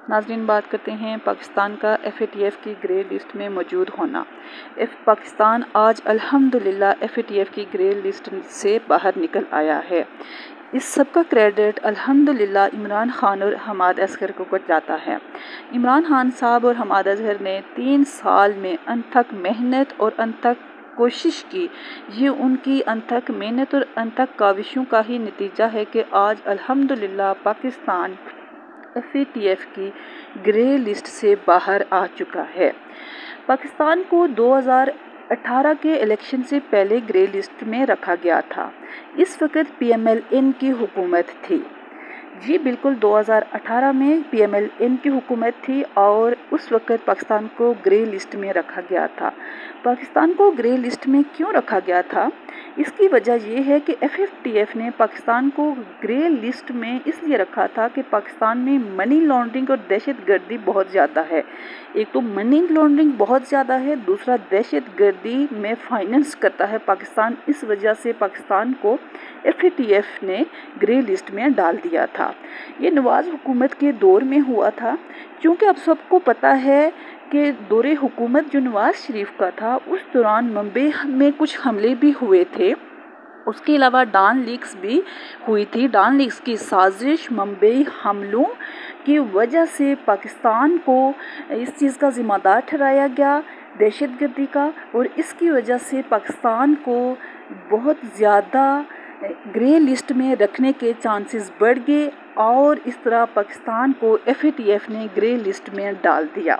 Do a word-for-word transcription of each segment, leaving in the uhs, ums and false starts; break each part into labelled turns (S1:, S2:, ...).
S1: ناظرین، بات کرتے ہیں پاکستان کا ایف اے ٹی ایف کی گرے لسٹ میں موجود ہونا۔ پاکستان آج الحمدللہ ایف اے ٹی ایف کی گرے لسٹ سے باہر نکل آیا ہے۔ اس سب کا کریڈٹ الحمدللہ عمران خان اور حماد اصغر کو جاتا ہے۔ عمران خان صاحب اور حماد اصغر نے تین سال میں انتھک محنت اور انتھک کوشش کی۔ یہ ان کی انتھک محنت اور انتھک کاوشوں کا ہی نتیجہ ہے کہ آج الحمدللہ Pakistan F A T F کی گرے لسٹ سے باہر آ چکا ہے۔ پاکستان کو دو ہزار اٹھارہ کے الیکشن سے پہلے گرے لسٹ میں رکھا گیا تھا۔ اس وقت پی ایم ایل این کی حکومت تھی۔ جی بالکل، دو ہزار اٹھارہ میں پی ایم ایل این کی حکومت تھی اور اس وقت پاکستان کو گرے لسٹ میں رکھا گیا تھا۔ پاکستان کو گرے لسٹ میں کیوں رکھا گیا تھا؟ اس کی وجہ یہ ہے کہ ایف اے ٹی ایف نے پاکستان کو گرے لسٹ میں اس لیے رکھا تھا کہ پاکستان میں منی لانڈرنگ اور دہشت گردی بہت زیادہ ہے۔ ایک تو منی لانڈرنگ بہت زیادہ ہے، دوسرا دہشت گردی میں فائننس کرتا ہے پاکستان۔ اس وجہ سے پاکستان کو ایف اے ٹی ایف نے گرے لسٹ میں ڈال دیا تھا۔ یہ نواز حکومت کے دور میں ہوا تھا، چونکہ اب سب کو پتہ ہے کہ دور حکومت جو نواز شریف کا تھا اس دوران ممبئی میں کچھ حملے بھی ہوئے تھے۔ اس کے علاوہ ڈان لیکس بھی ہوئی تھی۔ ڈان لیکس کی سازش، ممبئی حملوں کی وجہ سے پاکستان کو اس چیز کا ذمہ دار ٹھہرایا گیا، دہشت گردی کا، اور اس کی وجہ سے پاکستان کو بہت زیادہ گرے لسٹ میں رکھنے کے چانسز بڑھ گئے اور اس طرح پاکستان کو ایف اے ٹی ایف نے گرے لسٹ میں ڈال دیا۔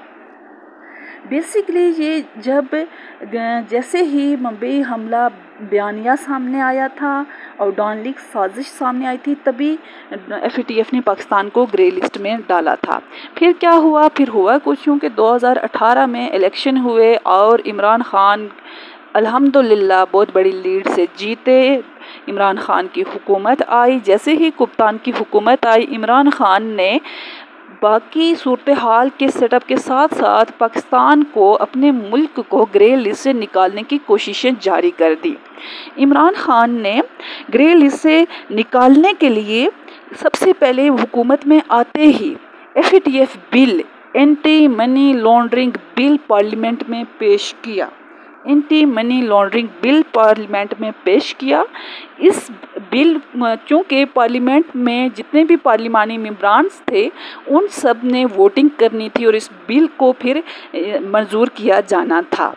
S1: بیسیکلی یہ جب جیسے ہی ممبئی حملہ بیانیہ سامنے آیا تھا اور ڈان لیکس سازش سامنے آئی تھی، تبھی ایف اے ٹی ایف نے پاکستان کو گرے لسٹ میں ڈالا تھا۔ پھر کیا ہوا؟ پھر ہوا کچھ کیونکہ دو ہزار اٹھارہ میں الیکشن ہوئے اور عمران خان الحمدللہ بہت بڑی لیڈ سے جیتے۔ عمران خان کی حکومت آئی۔ جیسے ہی کپتان کی حکومت آئی، عمران خان نے باقی صورتحال کے سیٹ اپ کے ساتھ ساتھ پاکستان کو، اپنے ملک کو گرے لسٹ سے نکالنے کی کوششیں جاری کر دی۔ عمران خان نے گرے لسٹ سے نکالنے کے لیے سب سے پہلے حکومت میں آتے ہی F A T F bill, anti money laundering bill parliament میں پیش کیا۔ Anti money laundering bill parliament میں پیش کیا۔ اس بل چونکہ پارلیمنٹ میں جتنے بھی پارلیمانی ممبرانز تھے ان سب نے ووٹنگ کرنی تھی اور اس بل کو پھر منظور کیا جانا تھا۔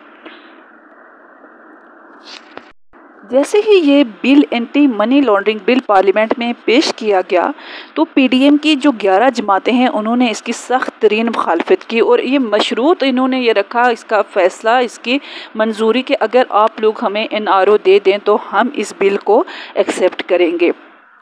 S1: جیسے ہی یہ bill, anti money laundering bill parliament میں پیش کیا گیا تو پی ڈی ایم کی جو گیارہ جماعتیں ہیں انہوں نے اس کی سخت ترین مخالفت کی اور یہ مشروط انہوں نے یہ رکھا اس کا فیصلہ، اس کی منظوری کہ اگر آپ لوگ ہمیں این آر او دے دیں تو ہم اس بل کو ایکسیپٹ کریں گے۔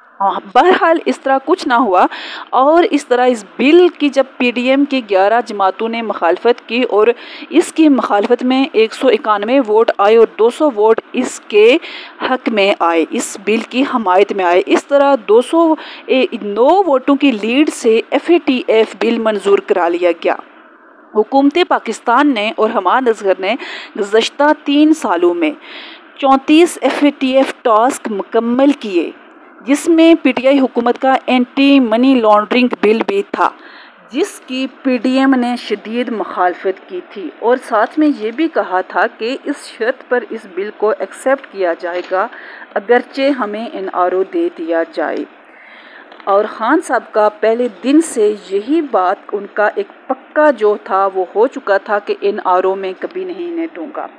S1: بہرحال اس طرح کچھ نہ ہوا اور اس طرح اس بل کی جب پی ڈی ایم کی گیارہ جماعتوں نے مخالفت کی اور اس کی مخالفت میں ایک سو اکانوے ووٹ آئے اور دو سو ووٹ اس کے حق میں آئے، اس بل کی حمایت میں آئے، اس طرح دو سو نو ووٹوں کی لیڈ سے F A T F bill منظور کرا لیا گیا۔ حکومت پاکستان نے اور حماد اصغر نے گزشتہ تین سالوں میں چونتیس F A T F task مکمل کیے، جس میں پی ٹی آئی حکومت کا اینٹی منی لانڈرنگ بل بھی تھا جس کی پی ڈی ایم نے شدید مخالفت کی تھی اور ساتھ میں یہ بھی کہا تھا کہ اس شرط پر اس بل کو ایکسیپٹ کیا جائے گا اگرچہ ہمیں این آر او دے دیا جائے۔ اور خان صاحب کا پہلے دن سے یہی بات ان کا ایک پکا جو تھا وہ ہو چکا تھا کہ این آر او میں کبھی نہیں انہیں دوں گا۔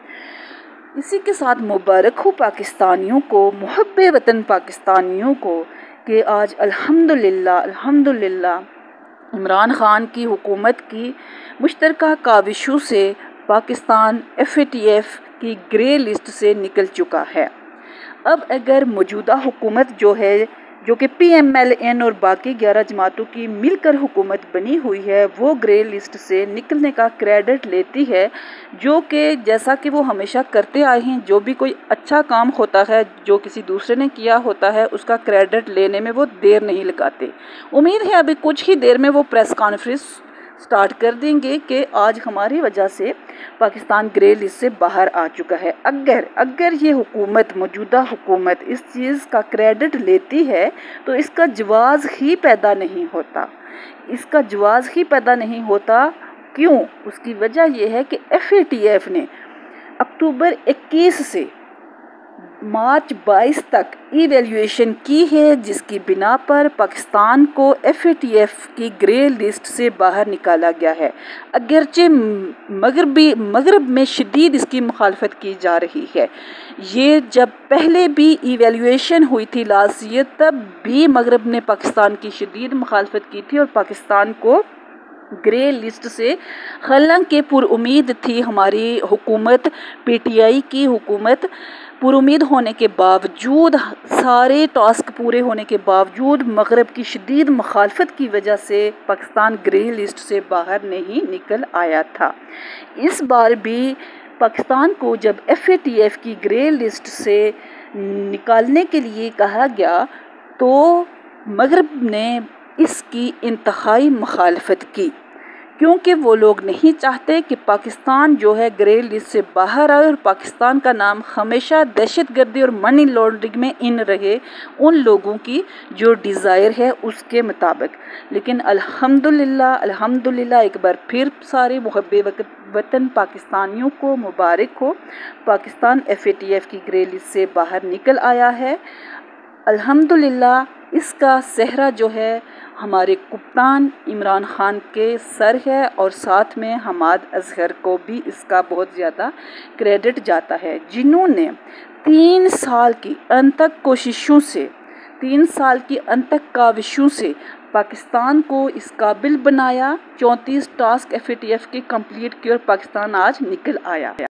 S1: اسی کے ساتھ مبارک ہو پاکستانیوں کو، محب وطن پاکستانیوں کو کہ آج الحمدللہ الحمدللہ عمران خان کی حکومت کی مشترکہ کاوشوں سے Pakistan F A T F کی گرے لسٹ سے نکل چکا ہے۔ اب اگر موجودہ حکومت جو ہے، جو کہ پی ایم ایل این اور باقی گیارہ جماعتوں کی مل کر حکومت بنی ہوئی ہے، وہ گرے لسٹ سے نکلنے کا کریڈٹ لیتی ہے، جو کہ جیسا کہ وہ ہمیشہ کرتے آئے ہیں، جو بھی کوئی اچھا کام ہوتا ہے جو کسی دوسرے نے کیا ہوتا ہے اس کا کریڈٹ لینے میں وہ دیر نہیں لگاتے۔ امید ہے ابھی کچھ ہی دیر میں وہ پریس کانفرنس سٹارٹ کر دیں گے کہ آج ہماری وجہ سے پاکستان گرے لسٹ سے باہر آ چکا ہے۔ اگر اگر یہ حکومت، موجودہ حکومت اس چیز کا کریڈٹ لیتی ہے تو اس کا جواز ہی پیدا نہیں ہوتا۔ اس کا جواز ہی پیدا نہیں ہوتا۔ کیوں؟ اس کی وجہ یہ ہے کہ ایف اے ٹی ایف نے اکتوبر اکیس سے مارچ بائیس تک ایویلیویشن کی ہے، جس کی بنا پر پاکستان کو ایف اے ٹی ایف کی گرے لسٹ سے باہر نکالا گیا ہے، اگرچہ مغربی مغرب میں شدید اس کی مخالفت کی جا رہی ہے۔ یہ جب پہلے بھی ایویلیویشن ہوئی تھی لاسٹ ایئر، تب بھی مغرب نے پاکستان کی شدید مخالفت کی تھی اور پاکستان کو گرے لسٹ سے، حالانکہ پر امید تھی ہماری حکومت، پی ٹی آئی کی حکومت، پر امید ہونے کے باوجود، سارے ٹاسک پورے ہونے کے باوجود مغرب کی شدید مخالفت کی وجہ سے پاکستان گرے لسٹ سے باہر نہیں نکل آیا تھا۔ اس بار بھی پاکستان کو جب ایف اے ٹی ایف کی گرے لسٹ سے نکالنے کے لیے کہا گیا تو مغرب نے اس کی انتہائی مخالفت کی، کیونکہ وہ لوگ نہیں چاہتے کہ پاکستان جو ہے گرے لسٹ سے باہر آئے اور پاکستان کا نام ہمیشہ دہشت گردی اور منی لانڈرنگ میں ان رہے، ان لوگوں کی جو ڈیزائر ہے اس کے مطابق۔ لیکن الحمدللہ الحمدللہ ایک بار پھر سارے محب وطن پاکستانیوں کو مبارک ہو، Pakistan F A T F کی گرے لسٹ سے باہر نکل آیا ہے۔ الحمدللہ اس کا سہرا جو ہے ہمارے کپتان عمران خان کے سر ہے، اور ساتھ میں حماد اظہر کو بھی اس کا بہت زیادہ کریڈٹ جاتا ہے، جنہوں نے تین سال کی انتھک کوششوں سے تین سال کی انتھک کاوشوں سے پاکستان کو اس قابل بنایا، چونتیس task F A T F کے کمپلیٹ کیے اور پاکستان آج نکل آیا۔